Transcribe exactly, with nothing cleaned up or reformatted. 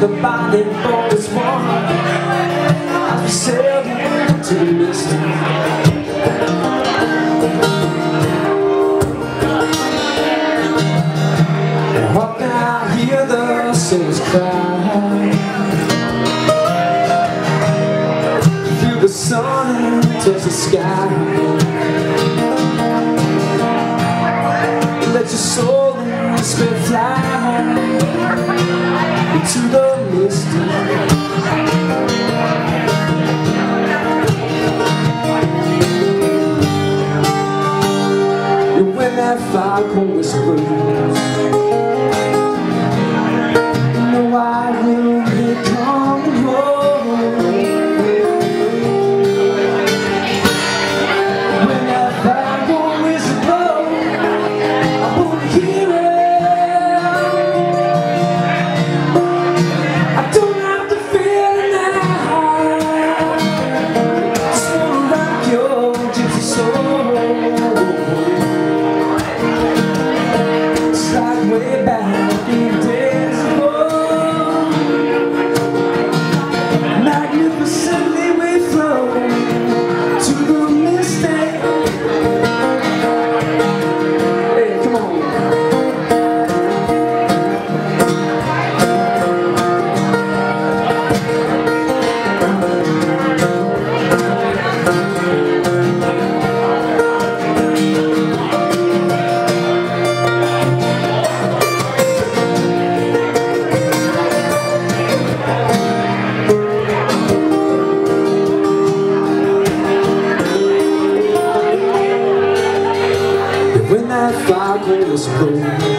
the body for this one as we sail into the mist. Up now, hear the sailors cry through the sun and touch the sky. Let your soul and spirit fly into the misty. And when that foghorn whispers, you know I will be coming home. When that foghorn whispers, I won't hear it. I don't have to feel it now. Just wanna rock your gypsy soul. It's like way back in the days of old. Magnificently we flow to the mystic. Hey, come on. When that foghorn is blue,